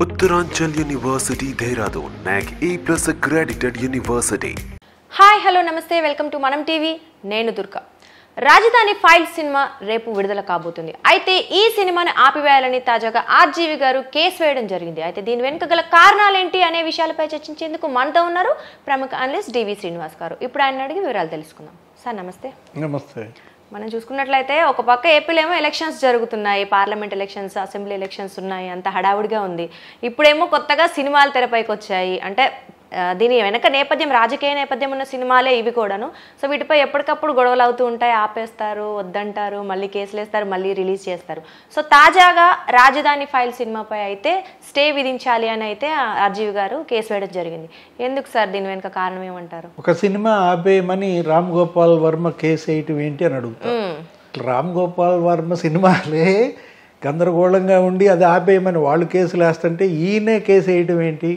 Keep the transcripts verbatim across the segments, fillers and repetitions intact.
Uttaranchal University, Dehradun, N A C A plus accredited university. Hi, hello, namaste, welcome to Manam T V. నేను దుర్గా. రాజధాని file cinema రేపు విడుదల కాబోతుంది. అయితే ఈ సినిమాని ఆపివేయాలని తాజాగా ఆర్జీవి గారు కేసు వేయడం జరిగింది. అయితే దీని వెనుక గల కారణాలు ఏంటి అనే విషయాలపై చర్చించేందుకు మనతో ఉన్నారు ప్రముఖ అనలిస్ట్ డివి శ్రీనివాస్ గారు. ఇప్పుడు ఆయన అడిగి వివరాలు తెలుసుకుందాం. సార్ నమస్తే. నమస్తే. మనం చూసుకున్నట్లయితే ఒక పక్క ఏపీలో ఏమో ఎలక్షన్స్ జరుగుతున్నాయి, పార్లమెంట్ ఎలక్షన్స్, అసెంబ్లీ ఎలక్షన్స్ ఉన్నాయి, అంత హడావుడిగా ఉంది. ఇప్పుడేమో కొత్తగా సినిమాలు తెరపైకి వచ్చాయి. అంటే దీని వెనక నేపథ్యం రాజకీయ నేపథ్యం ఉన్న సినిమాలే ఇవి కూడాను. సో వీటిపై ఎప్పటికప్పుడు గొడవలు అవుతూ ఉంటాయి, ఆపేస్తారు, వద్దంటారు, మళ్ళీ కేసులు వేస్తారు, మళ్ళీ రిలీజ్ చేస్తారు. సో తాజాగా రాజధాని ఫైల్ సినిమాపై అయితే స్టే విధించాలి అని అయితే ఆర్జీవి గారు కేసు వేయడం జరిగింది. ఎందుకు సార్, దీని వెనుక కారణం ఏమంటారు? ఒక సినిమా ఆపేయమని రామ్ గోపాల్ వర్మ కేసు వేయటం ఏంటి అని అడుగుతారు. రామ్ గోపాల్ వర్మ సినిమాలే గందరగోళంగా ఉండి అది ఆపేయమని వాళ్ళు కేసులు వేస్తుంటే ఈయనే కేసు వేయటం ఏంటి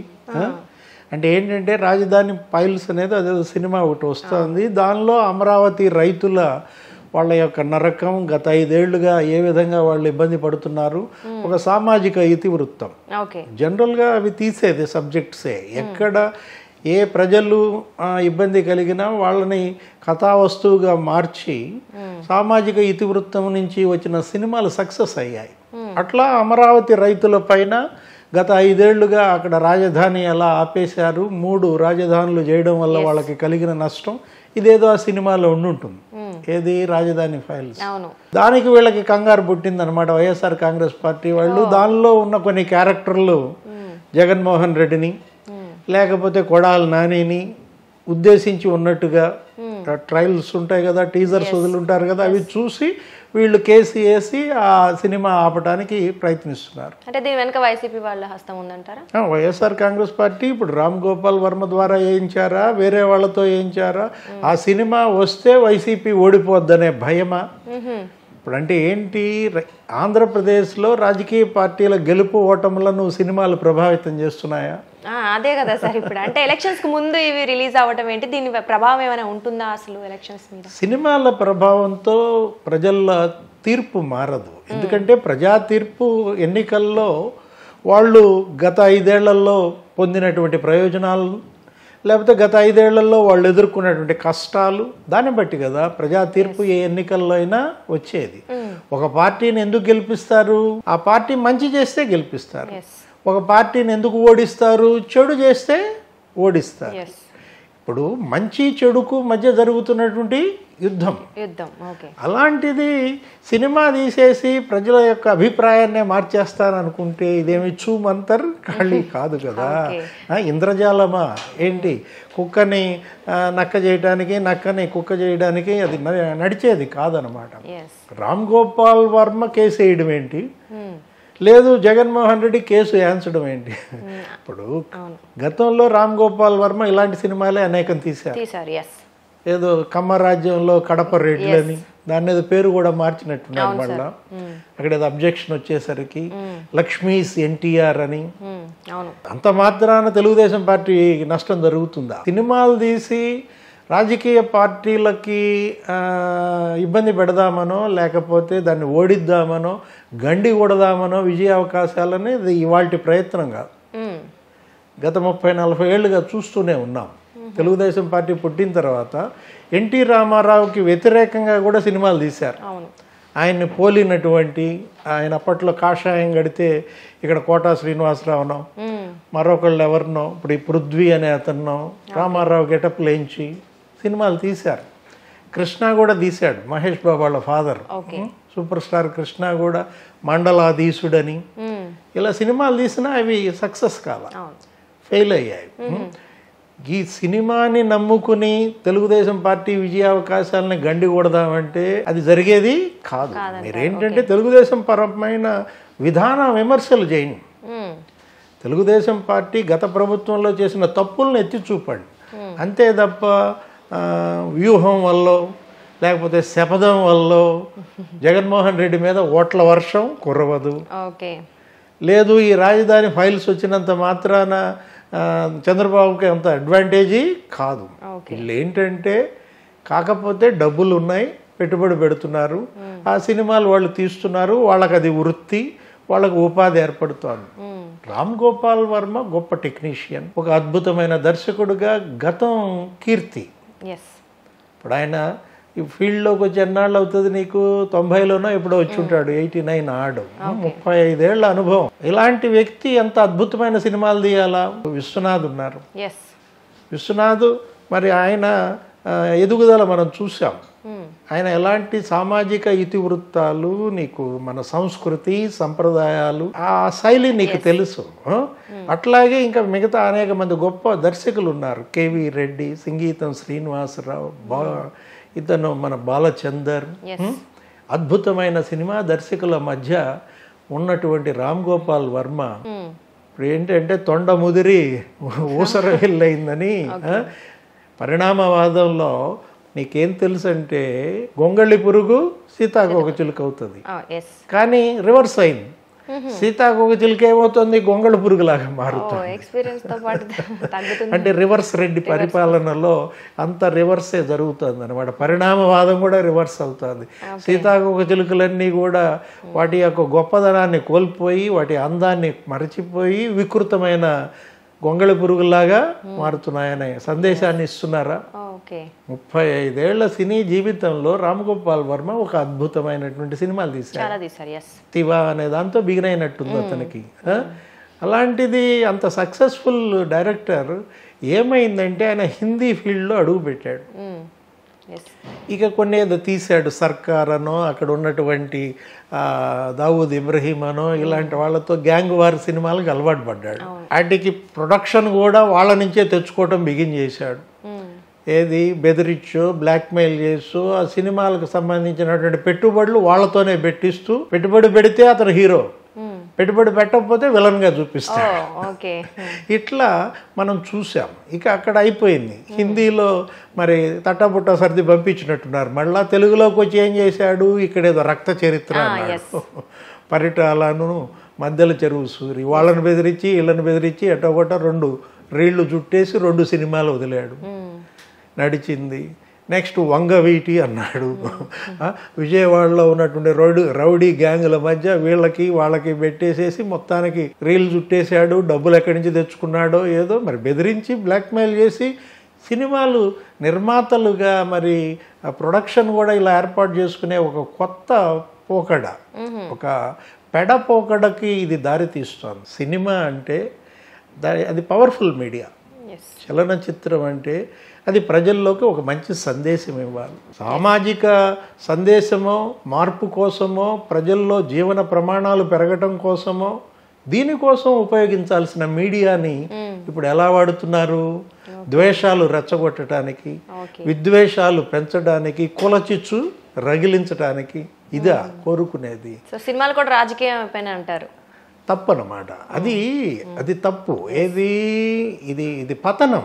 అంటే ఏంటంటే రాజధాని ఫైల్స్ అనేది అదే సినిమా ఒకటి వస్తుంది. దానిలో అమరావతి రైతుల వాళ్ళ యొక్క నరకం గత ఐదేళ్లుగా ఏ విధంగా వాళ్ళు ఇబ్బంది పడుతున్నారు, ఒక సామాజిక ఇతివృత్తం. జనరల్గా అవి తీసేది సబ్జెక్ట్సే. ఎక్కడ ఏ ప్రజలు ఇబ్బంది కలిగినా వాళ్ళని కథావస్తువుగా మార్చి సామాజిక ఇతివృత్తం నుంచి వచ్చిన సినిమాలు సక్సెస్ అయ్యాయి. అట్లా అమరావతి రైతుల పైన గత ఐదేళ్లుగా అక్కడ రాజధాని ఎలా ఆపేశారు, మూడు రాజధానులు చేయడం వల్ల వాళ్ళకి కలిగిన నష్టం ఇదేదో ఆ సినిమాలో ఉండుంటుంది. ఏది రాజధాని ఫైల్స్. దానికి వీళ్ళకి కంగారు పుట్టింది అనమాట వైఎస్ఆర్ కాంగ్రెస్ పార్టీ వాళ్ళు. దానిలో ఉన్న కొన్ని క్యారెక్టర్లు జగన్మోహన్ రెడ్డిని లేకపోతే కొడాలి నానిని ఉద్దేశించి ఉన్నట్టుగా ట్రయల్స్ ఉంటాయి కదా, టీజర్స్ వదులుంటారు కదా, అవి చూసి వీళ్ళు కేసు వేసి ఆ సినిమా ఆపడానికి ప్రయత్నిస్తున్నారు. అంటే దీని వెనక వైసీపీ వాళ్ళ హస్తం ఉందంటారా? వైఎస్ఆర్ కాంగ్రెస్ పార్టీ ఇప్పుడు రామ్ గోపాల్ వర్మ ద్వారా వేయించారా, వేరే వాళ్ళతో వేయించారా, ఆ సినిమా వస్తే వైసీపీ ఓడిపోద్దనే భయమా? ఇప్పుడు అంటే ఏంటి, ఆంధ్రప్రదేశ్లో రాజకీయ పార్టీల గెలుపు ఓటములను సినిమాలు ప్రభావితం చేస్తున్నాయా? అదే కదా సార్. ఇప్పుడు అంటే ఎలక్షన్స్ కు ముందు ఇవి రిలీజ్ అవ్వటం ఏంటి, దీని ప్రభావం ఏమైనా ఉంటుందా అసలు ఎలక్షన్స్ మీద? సినిమాల ప్రభావంతో ప్రజల తీర్పు మారదు. ఎందుకంటే ప్రజా తీర్పు ఎన్నికల్లో వాళ్ళు గత ఐదేళ్లలో పొందినటువంటి ప్రయోజనాలు లేకపోతే గత ఐదేళ్లలో వాళ్ళు ఎదుర్కొన్నటువంటి కష్టాలు దాన్ని బట్టి కదా ప్రజా తీర్పు ఏ ఎన్నికల్లో అయినా వచ్చేది. ఒక పార్టీని ఎందుకు గెలిపిస్తారు? ఆ పార్టీ మంచి చేస్తే గెలిపిస్తారు. ఒక పార్టీని ఎందుకు ఓడిస్తారు? చెడు చేస్తే ఓడిస్తారు. ఇప్పుడు మంచి చెడుకు మధ్య జరుగుతున్నటువంటి యుద్ధం యుద్ధం అలాంటిది సినిమా తీసేసి ప్రజల యొక్క అభిప్రాయాన్నే మార్చేస్తారనుకుంటే ఇదేమి చూమంతర్ ఖాళీ కాదు కదా. ఇంద్రజాలమా ఏంటి, కుక్కని నక్క చేయడానికి నక్కని కుక్క చేయడానికి అది నడిచేది కాదనమాట. రామ్ గోపాల్ వర్మ కేసు వేయడం ఏంటి, లేదు జగన్మోహన్ రెడ్డి కేసు వేయించడం ఏంటి? ఇప్పుడు గతంలో రామ్ గోపాల్ వర్మ ఇలాంటి సినిమాలే అనేకం తీశారు. ఏదో కమ్మరాజ్యంలో కడప రెడ్లని దాని ఏదో పేరు కూడా మార్చినట్టున్నారు. మళ్ళా అక్కడ ఏదో అబ్జెక్షన్ వచ్చేసరికి లక్ష్మీస్ ఎన్టీఆర్ అని. అంత మాత్రాన తెలుగుదేశం పార్టీ నష్టం జరుగుతుందా? సినిమాలు తీసి రాజకీయ పార్టీలకి ఇబ్బంది పెడదామనో లేకపోతే దాన్ని ఓడిద్దామనో గండి కొడదామనో విజయ అవకాశాలని ఇవాళ ప్రయత్నం కాదు. గత ముప్పై నలభై ఏళ్ళుగా చూస్తూనే ఉన్నాం. తెలుగుదేశం పార్టీ పుట్టిన తర్వాత ఎన్టీ రామారావుకి వ్యతిరేకంగా కూడా సినిమాలు తీశారు. ఆయన్ని పోలినటువంటి, ఆయన అప్పట్లో కాషాయం గడితే ఇక్కడ కోటా శ్రీనివాసరావునో మరొకళ్ళు ఎవరినో, ఇప్పుడు ఈ పృథ్వీ అనే అతన్నో రామారావు గెటప్ లేంచి సినిమాలు తీశారు. కృష్ణ కూడా తీశాడు, మహేష్ బాబు వాళ్ళ ఫాదర్ సూపర్ స్టార్ కృష్ణ కూడా మండలాధీశుడని ఇలా సినిమాలు తీసినా అవి సక్సెస్ కాల, ఫెయిల్ అయ్యాయి. ఈ సినిమాని నమ్ముకుని తెలుగుదేశం పార్టీ విజయావకాశాలని గండి కొడదామంటే అది జరిగేది కాదు. మీరేంటంటే తెలుగుదేశం పరమైన విధాన విమర్శలు చేయండి. తెలుగుదేశం పార్టీ గత ప్రభుత్వంలో చేసిన తప్పులను ఎత్తి చూపండి. అంతే తప్ప వ్యూహం వల్ల లేకపోతే శపథం వల్ల జగన్మోహన్ రెడ్డి మీద ఓట్ల వర్షం కురవదు. లేదు ఈ రాజధాని ఫైల్స్ వచ్చినంత మాత్రాన చంద్రబాబుకి అంత అడ్వాంటేజీ కాదు. వీళ్ళు ఏంటంటే కాకపోతే డబ్బులు ఉన్నాయి, పెట్టుబడి పెడుతున్నారు, ఆ సినిమాలు వాళ్ళు తీస్తున్నారు, వాళ్ళకి అది వృత్తి, వాళ్ళకు ఉపాధి ఏర్పడుతోంది. రామ్ గోపాల్ వర్మ గొప్ప టెక్నీషియన్, ఒక అద్భుతమైన దర్శకుడుగా గతం కీర్తి. ఎస్. ఇప్పుడు ఆయన ఈ ఫీల్డ్లోకి వచ్చి ఎన్నాళ్ళు అవుతుంది నీకు? తొంభైలోనో ఎప్పుడో వచ్చి ఉంటాడు, ఎయిటీ నైన్ ఆడు, ముప్పై ఐదేళ్ల అనుభవం. ఇలాంటి వ్యక్తి ఎంత అద్భుతమైన సినిమాలు తీయాలా? విశ్వనాథ్ ఉన్నారు. ఎస్. విశ్వనాథ్ మరి ఆయన ఎదుగుదల మనం చూసాం. ఆయన ఎలాంటి సామాజిక ఇతివృత్తాలు, నీకు మన సంస్కృతి సంప్రదాయాలు, ఆ శైలి నీకు తెలుసు. అట్లాగే ఇంకా మిగతా అనేక మంది గొప్ప దర్శకులు ఉన్నారు. కేవి రెడ్డి, సంగీతం శ్రీనివాసరావు, బా ఇతను మన బాలచందర్. అద్భుతమైన సినిమా దర్శకుల మధ్య ఉన్నటువంటి రామ్ గోపాల్ వర్మ ఇప్పుడు ఏంటంటే తొండ ముదిరి ఊసర వెళ్ళయిందని. పరిణామవాదంలో నీకేం తెలుసు అంటే గొంగళి పురుగు సీతాకోక చిలుక అవుతుంది, కానీ రివర్స్ అయింది. సీతాకోక చిలుక ఏమవుతుంది? గొంగళి పురుగులాగా మారుతుంది. అంటే రివర్స్ రెడ్డి పరిపాలనలో అంత రివర్సే జరుగుతుంది అనమాట. పరిణామవాదం కూడా రివర్స్ అవుతుంది. సీతాకోక చిలుకలన్నీ కూడా వాటి యొక్క గొప్పదనాన్ని కోల్పోయి వాటి అందాన్ని మరచిపోయి వికృతమైన గొంగళి పురుగులాగా మారుతున్నాయనే సందేశాన్ని ఇస్తున్నారా? ముప్పై ఐదేళ్ల సినీ జీవితంలో రామ్ గోపాల్ వర్మ ఒక అద్భుతమైనటువంటి సినిమాలు తీశారు. శివ అనే దాంతో బిగిన్ అయినట్టుంది అతనికి. అలాంటిది అంత సక్సెస్ఫుల్ డైరెక్టర్ ఏమైందంటే ఆయన హిందీ ఫీల్డ్లో అడుగు పెట్టాడు. ఇక కొన్ని ఏదో తీశాడు, సర్కార్ అనో, అక్కడ ఉన్నటువంటి దావూద్ ఇబ్రహీం అనో, ఇలాంటి వాళ్ళతో గ్యాంగ్ వార్ సినిమాలకు అలవాటు పడ్డాడు. వాటికి ప్రొడక్షన్ కూడా వాళ్ళ నుంచే తెచ్చుకోవటం బిగిన్ చేశాడు. ఏది బెదిరించో బ్లాక్మెయిల్ చేస్తూ ఆ సినిమాలకు సంబంధించినటువంటి పెట్టుబడులు వాళ్ళతోనే పెట్టిస్తూ, పెట్టుబడి పెడితే అతను హీరో, పెట్టుబడి పెట్టకపోతే విలన్గా చూపిస్తాడు. ఇట్లా మనం చూసాం. ఇక అక్కడ అయిపోయింది. హిందీలో మరి తట్టబుట్ట సర్ది పంపించినట్టున్నారు. మళ్ళా తెలుగులోకి వచ్చి ఏం చేశాడు? ఇక్కడేదో రక్త చరిత్ర అన్నాడు. పరిటాలను మధ్యలో చెరువు సూరి, వాళ్ళని బెదిరించి వీళ్ళని బెదిరించి ఎట్టగొట్ట రెండు రీళ్లు చుట్టేసి రెండు సినిమాలు వదిలాడు. నడిచింది. నెక్స్ట్ వంగవీటి అన్నాడు. విజయవాడలో ఉన్నటువంటి రౌడీ రౌడీ గ్యాంగుల మధ్య వీళ్ళకి వాళ్ళకి పెట్టేసేసి మొత్తానికి రీల్ చుట్టేశాడు. డబ్బులు ఎక్కడి నుంచి తెచ్చుకున్నాడో ఏదో మరి బెదిరించి బ్లాక్మెయిల్ చేసి సినిమాలు నిర్మాతలుగా మరి ప్రొడక్షన్ కూడా ఇలా ఏర్పాటు చేసుకునే ఒక కొత్త పోకడ, ఒక పెడ పోకడకి ఇది దారి తీస్తోంది. సినిమా అంటే అది పవర్ఫుల్ మీడియా. చలనచిత్రం అంటే అది ప్రజల్లోకి ఒక మంచి సందేశం ఇవ్వాలి. సామాజిక సందేశమో, మార్పు కోసమో, ప్రజల్లో జీవన ప్రమాణాలు పెరగటం కోసమో, దీనికోసం ఉపయోగించాల్సిన మీడియాని ఇప్పుడు ఎలా వాడుతున్నారు? ద్వేషాలు రెచ్చగొట్టడానికి, విద్వేషాలు పెంచడానికి, కులచిచ్చు రగిలించడానికి. ఇదా కోరుకునేది? సినిమాలు కూడా రాజకీయం అయిపోయినా అంటారు. తప్పనమాట. అది అది తప్పు. ఏది ఇది ఇది పతనం.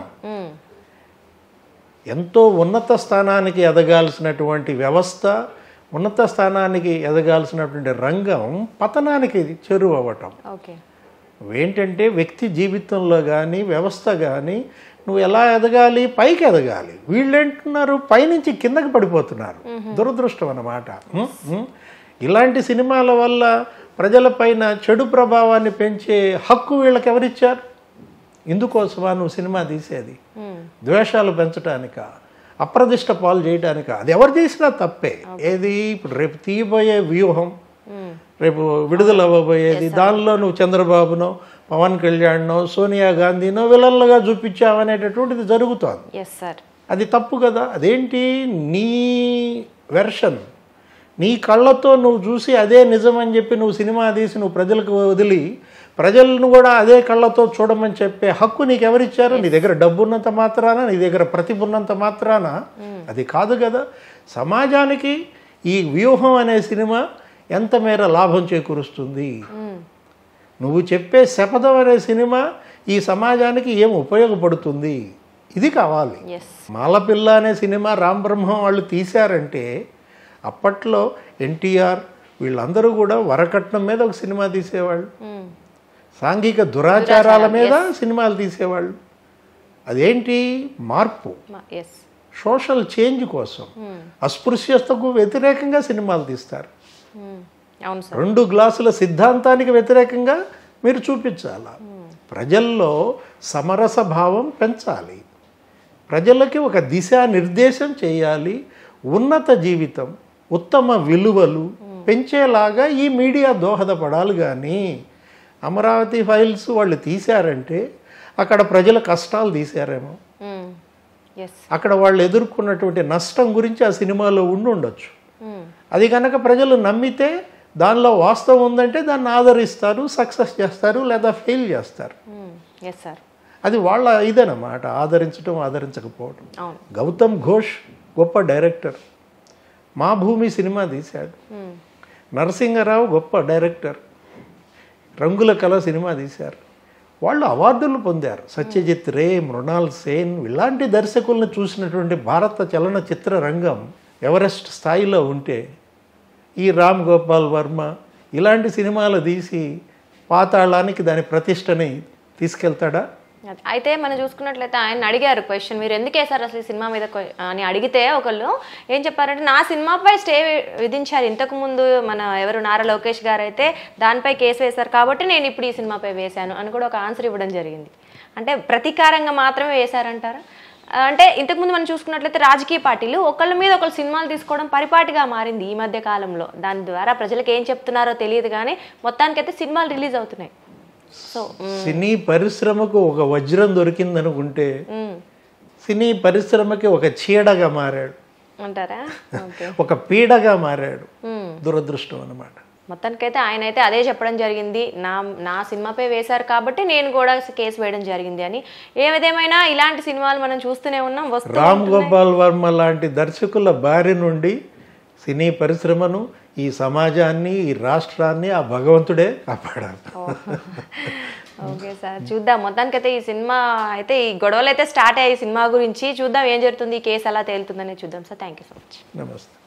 ఎంతో ఉన్నత స్థానానికి ఎదగాల్సినటువంటి వ్యవస్థ, ఉన్నత స్థానానికి ఎదగాల్సినటువంటి రంగం పతనానికి చెరువు అవ్వటం. ఏంటంటే వ్యక్తి జీవితంలో కానీ వ్యవస్థ కానీ నువ్వు ఎలా ఎదగాలి? పైకి ఎదగాలి. వీళ్ళు ఏంటున్నారు? పైనుంచి కిందకి పడిపోతున్నారు. దురదృష్టం అన్నమాట. ఇలాంటి సినిమాల వల్ల ప్రజలపైన చెడు ప్రభావాన్ని పెంచే హక్కు వీళ్ళకి ఎవరిచ్చారు? ఇందుకోసమా నువ్వు సినిమా తీసేది? ద్వేషాలు పెంచడానిక, అప్రదిష్ట పాలు చేయడానిక? అది ఎవరు చేసినా తప్పే. ఏది ఇప్పుడు రేపు తీయబోయే వ్యూహం, రేపు విడుదల అవ్వబోయేది, దానిలో నువ్వు చంద్రబాబునో పవన్ కళ్యాణ్నో సోనియా గాంధీనో విలన్లుగా చూపించావనేటటువంటిది జరుగుతోంది. అది తప్పు కదా. అదేంటి? నీ వెర్షన్, నీ కళ్ళతో నువ్వు చూసి అదే నిజం అని చెప్పి నువ్వు సినిమా తీసి నువ్వు ప్రజలకు వదిలి ప్రజలను కూడా అదే కళ్ళతో చూడమని చెప్పే హక్కు నీకు ఎవరిచ్చారు? నీ దగ్గర డబ్బు ఉన్నంత మాత్రాన, నీ దగ్గర ప్రతిభ ఉన్నంత మాత్రాన అది కాదు కదా. సమాజానికి ఈ వ్యూహం అనే సినిమా ఎంత మేర లాభం చేకూరుస్తుంది? నువ్వు చెప్పే శపథం అనే సినిమా ఈ సమాజానికి ఏం ఉపయోగపడుతుంది? ఇది కావాలి. మాలపిల్ల అనే సినిమా రామ్ బ్రహ్మం వాళ్ళు తీశారంటే అప్పట్లో ఎన్టీఆర్ వీళ్ళందరూ కూడా వరకట్నం మీద ఒక సినిమా తీసేవాళ్ళు, సాంఘిక దురాచారాల మీద సినిమాలు తీసేవాళ్ళు. అదేంటి? మార్పు, సోషల్ చేంజ్ కోసం, అస్పృశ్యతకు వ్యతిరేకంగా సినిమాలు తీస్తారు. రెండు గ్లాసుల సిద్ధాంతానికి వ్యతిరేకంగా మీరు చూపించాలా. ప్రజల్లో సమరస భావం పెంచాలి, ప్రజలకి ఒక దిశానిర్దేశం చేయాలి, ఉన్నత జీవితం ఉత్తమ విలువలు పెంచేలాగా ఈ మీడియా దోహదపడాలి. కానీ అమరావతి ఫైల్స్ వాళ్ళు తీశారంటే అక్కడ ప్రజల కష్టాలు తీశారేమో, అక్కడ వాళ్ళు ఎదుర్కొన్నటువంటి నష్టం గురించి ఆ సినిమాలో ఉండి ఉండొచ్చు. అది కనుక ప్రజలు నమ్మితే దానిలో వాస్తవం ఉందంటే దాన్ని ఆదరిస్తారు, సక్సెస్ చేస్తారు, లేదా ఫెయిల్ చేస్తారు. అది వాళ్ళ ఇదేనమాట, ఆదరించడం ఆదరించకపోవడం. గౌతమ్ ఘోష్ గొప్ప డైరెక్టర్, మా భూమి సినిమా తీశాడు. నరసింహరావు గొప్ప డైరెక్టర్, రంగుల కళ సినిమా తీశారు. వాళ్ళు అవార్డులు పొందారు. సత్యజిత్ రే, మృణాల్ సేన్ ఇలాంటి దర్శకులను చూసినటువంటి భారత చలనచిత్ర రంగం ఎవరెస్ట్ స్థాయిలో ఉంటే ఈ రామ్ గోపాల్ వర్మ ఇలాంటి సినిమాలు తీసి పాతాళానికి దాని ప్రతిష్టని తీసుకెళ్తాడా? అయితే మనం చూసుకున్నట్లయితే ఆయన అడిగారు క్వశ్చన్, మీరు ఎందుకు వేశారు అసలు ఈ సినిమా మీద అని అడిగితే ఒకళ్ళు ఏం చెప్పారంటే నా సినిమాపై స్టే విధించారు ఇంతకు ముందు మన ఎవరు నారా లోకేష్ గారు అయితే దానిపై కేసు వేశారు కాబట్టి నేను ఇప్పుడు ఈ సినిమాపై వేశాను అని కూడా ఒక ఆన్సర్ ఇవ్వడం జరిగింది. అంటే ప్రతీకారంగా మాత్రమే వేశారంటారా? అంటే ఇంతకుముందు మనం చూసుకున్నట్లయితే రాజకీయ పార్టీలు ఒకళ్ళ మీద ఒకళ్ళు సినిమాలు తీసుకోవడం పరిపాటిగా మారింది ఈ మధ్య కాలంలో. దాని ద్వారా ప్రజలకు ఏం చెప్తున్నారో తెలియదు కానీ మొత్తానికైతే సినిమాలు రిలీజ్ అవుతున్నాయి. సో సినీ పరిశ్రమకు ఒక వజ్రం దొరికిందనుకుంటే సినీ పరిశ్రమకి ఒక చీడగా మారాడు అంటారా? ఒక పీడగా మారాడు. దురదృష్టం అన్నమాట. మొత్తానికైతే ఆయన అయితే అదే చెప్పడం జరిగింది, నా నా సినిమాపై వేశారు కాబట్టి నేను కూడా కేసు వేయడం జరిగింది అని. ఏదేమైనా ఇలాంటి సినిమాలు మనం చూస్తూనే ఉన్నాం. రామ్ గోపాల్ వర్మ లాంటి దర్శకుల బారి నుండి సినీ పరిశ్రమను, ఈ సమాజాన్ని, ఈ రాష్ట్రాన్ని ఆ భగవంతుడే కాపాడాలి. ఓకే సార్, చూద్దాం. మొత్తానికైతే ఈ సినిమా అయితే ఈ గొడవలు అయితే స్టార్ట్ అయ్యాయి సినిమా గురించి. చూద్దాం ఏం జరుగుతుంది, ఈ కేసు ఎలా తేలుతుందని చూద్దాం sir. Thank you so much. నమస్తే.